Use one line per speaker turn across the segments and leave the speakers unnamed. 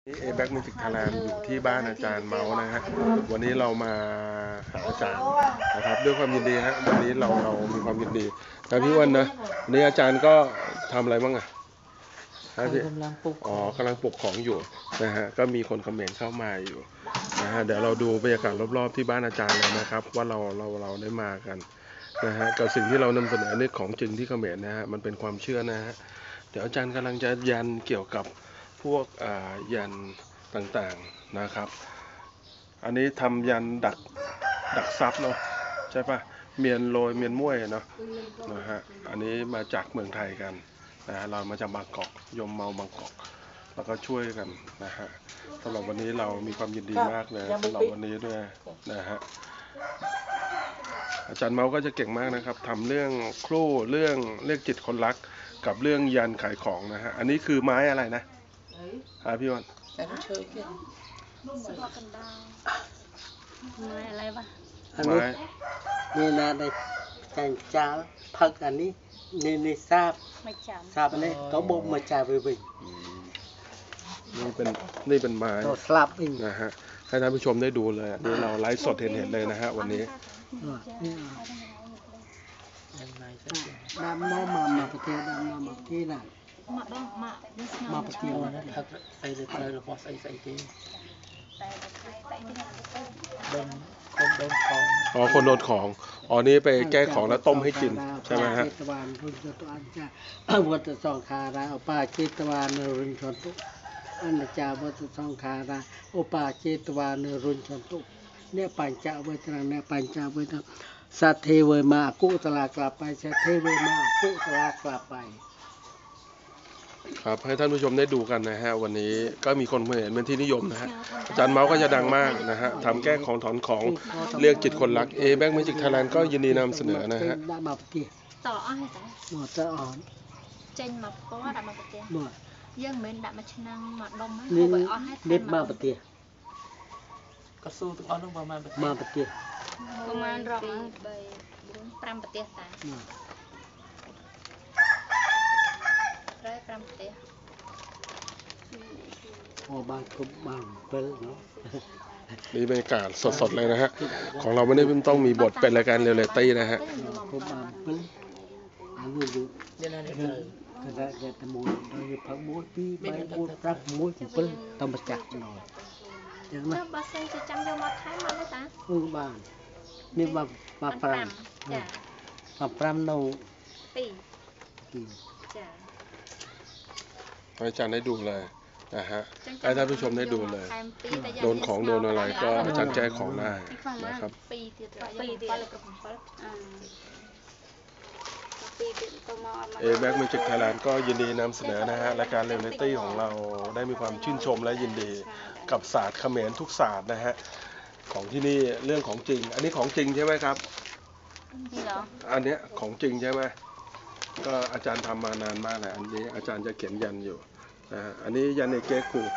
เอแบ็กมิวสิกไทยแลนด์อยู่ที่บ้านอาจารย์เมาส์นะฮะวันนี้เรามาหาอาจารย์นะครับด้วยความยินดีฮะวันนี้เรามีความยินดีนะพี่อ้วนนะวันนี้อาจารย์ก็ทำอะไรบ้างอะพี่
กำลังปลูก
กำลังปลูกของอยู่นะฮะก็มีคนคอมเมนต์เข้ามาอยู่นะฮะเดี๋ยวเราดูบรรยากาศรอบๆที่บ้านอาจารย์เลยนะครับว่าเราได้มากันนะฮะกับสิ่งที่เรานำเสนอนี่ของจริงที่คอมเมนต์นะฮะมันเป็นความเชื่อนะฮะเดี๋ยวอาจารย์กำลังจะยันเกี่ยวกับพวกยันต่างๆนะครับอันนี้ทำยันดักซับเนาะใช่ปะเมียนโรยเมียนม้วยเนาะนะฮะอันนี้มาจากเมืองไทยกันนะฮะเรามาจากบางกอกยมเมาบางกอกแล้วก็ช่วยกันนะฮะสำหรับวันนี้เรามีความยินดีมากเลยสำหรับวันนี้ด้วยนะฮะอาจารย์เมาก็จะเก่งมากนะครับทำเรื่องครู่เรื่องเรียกจิตคนรักกับเรื่องยันขายของนะฮะอันนี้คือไม้อะไรนะพี่วัน
ไม้อะไรวะ
อันนี้นี่นะในการจ้าพักอันนี้ในทราบอันนี้เขาบอกมาจ่ายไปวิ่ง
นี่เป็นไม้
สลับเอง
นะฮะให้ท่านผู้ชมได้ดูเลยนี่เราไลฟ์สดเห็นเลยนะฮะวันนี้
ดำน้ำมาประเทศดำน้ำมาที่น่ะมาประเทศนั้นพักใส่เลยหรือพอใส่ที่โดนของ
คนโดนของนี่ไปแก้ของแล้วต้มให้กินใช่ไหมฮะ
ตะวันรุ่นตัวอันจะวัตสองคาราอปาเจตวานรุ่นชนตุอันจาวัตสองคาราอปาเจตวานรุ่นชนตุเนี่ยปัญจเวทนาเนี่ยปัญจเวทนาสัตเทเวมากุตลากลับไปสัตเทเวมากุตลากลับไป
ครับให้ท่านผู้ชมได้ดูกันนะฮะวันนี้ก็มีคนเห็นเป็นที่นิยมนะฮะอาจารย์เมาส์ก็จะดังมากนะฮะทำแก้ของถอนของเรียกจิตคนรักแบ็กมิวสิกไทยแลนด์ก็ยินดีนำเสนอนะฮะ
ต่ออ้อยแต่
หมดจะอ่อน
เจนมาเพราะว่าดับมาปฏิ
หมด
ยังเหม็นดับมาชนะมาดมไหม
เขาไปอ้อยให้เด็ดมาปฏิ
ก็สู้ถึงอ้อนลงประมาณ
มาปฏิ
ประมาณรองใบปรำปฏิตาปรำปฏิ
บางคุบบางเปิลเนาะ
นี่บรรยากาศสดๆเลยนะฮะของเราไม่ได้ต้องมีบทเป็นรายการเรียลลิตี้นะฮะ
คุบบางเปิลอันนี้ดู
เดี๋ยวนี้
ก็ได้แต่มูลโดยพักมูลปีใบมูลรักมูลเปิลต้องมาจับหน่อย
อย่างนั้นบาเซนจะจำยมาท้ายมาเลยตา
บางนี่มาปรำมาปรำโน
ปี
อาจารย์ได้ดูเลยนะฮะให้ท่านผู้ชมได้ดูเลยโดนของโดนอะไรก็อาจารย์แก้ของได้นะครับแบ็กมิวสิกไทยแลนด์ก็ยินดีนำเสนอนะฮะรายการเรียลลิตี้ของเราได้มีความชื่นชมและยินดีกับศาสตร์เขมรทุกศาสตร์นะฮะของที่นี่เรื่องของจริงอันนี้ของจริงใช่ไหมครับอันนี้ของจริงใช่ไหมก็อาจารย์ทำมานานมากเลยอันนี้อาจารย์จะเขียนยันอยู่อันนี้ยันในเก๊กคู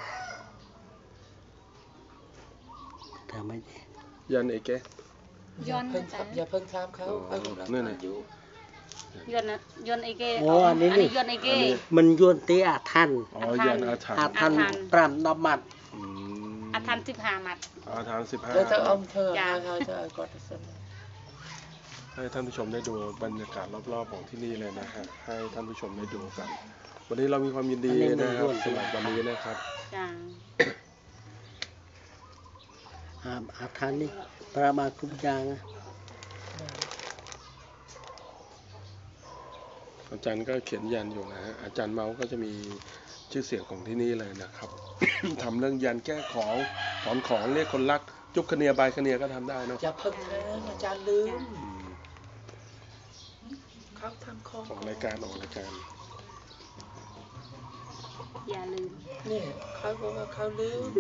ทำไม
ยันในเก๊ก
อย่าเพิ่งทำเขา
เนี่ยนะ
ยนไอเก
อันนี้ยนไอเกมันยนเตะอาทัน
ยันอา
ทันปรำนมัด
อาทัน15 มัด
อาทัน15
จะเอาเธอเขาจะกด
ให้ท่านผู้ชมได้ดูบรรยากาศรอบๆของที่นี่เลยนะฮะให้ท่านผู้ชมได้ดูกันวันนี้เรามีความยินดีนะครับสำหรับวันนี้นะครับ
อาทันนี่ประมาณทุกอย่าง
อาจารย์ก็เขียนยันอยู่นะฮะอาจารย์เมาส์ก็จะมีชื่อเสียงของที่นี่เลยนะครับ ทำเรื่องยันแก้ของถอนของเรียกคนรักจุกคเนียบายคเนียก็ทำได้เนาะ
อย่าเพิ่งอาจารย์ลืมเขาทำของ
ออกรายการ
อย่าลืม
เนี่ยเขาบอกว่าเขาลืม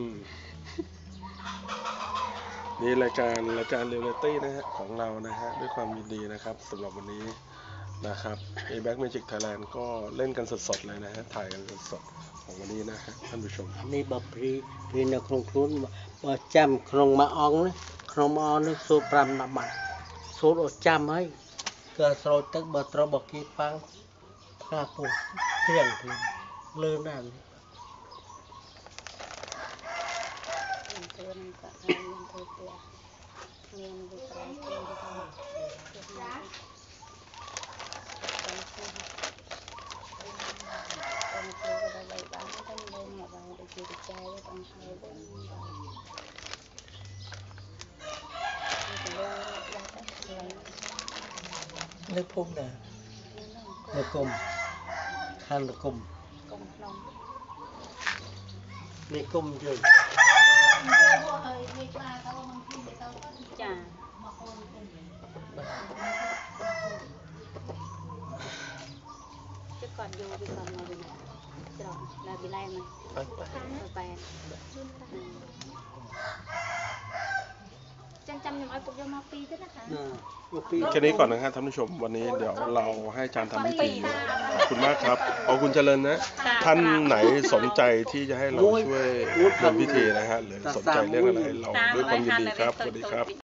นี่รายการเรียลลิตี้นะฮะของเรานะฮะด้วยความยินดีนะครับสำหรับวันนี้นะครับแบ็กมิวสิกไทยแลนด์ก็เล่นกันสดๆเลยนะฮะถ่ายกันสดๆของวันนี้นะฮะท่านผู้ชม
นี่บัพรีนคงครุนว่าจำคงมาอองนะคงมาอองนึกสูปรำนำมันสูดจำให้เกิดโสดตึกบัตรบอกกีปังพาปูเพียงเลือนั่น
នឹងក៏ហើយនឹងធ្វើផ្ទះមានវិប្រាយទៅទៅអង្គទៅក៏ដល់បានតែនៅមកបានដូចជាចែកអង្គហើយវិញ
នៅភូមិណា
លកុំខាងលកុំ
កុំក្នុង
នេះគុំយើង
ចា chứ còn vô thì còn ngồi bên này rồi là bị lan này
បាញ់បាញ់
rồi bàn chân chăm nhầm ai cũng vô mau pi thế đó hả
មកពី
แค่นี้ก่อนนะครับท่านผู้ชมวันนี้เดี๋ยวเราให้อาจารย์ทำพิธีขอบคุณมากครับขอบคุณเจริญนะ ท่านไหนสนใจที่จะให้เราช่วยทำพิธีนะฮะหรือสนใจเรื่องอะไรเราด้วยความยินดีครับสวัสดีครับ